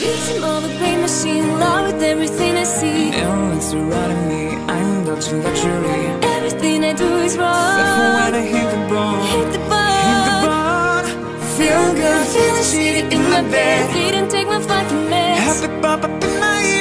Victim of a great machine, love with everything I see. Now it's surrounding me, I'm indulging luxury. Everything I do is wrong. Except for when I hit the bone. Hit the Hit the bone. bone. Feel good, feeling shitty in my bed. Didn't take my fucking meds. Happy pop up in my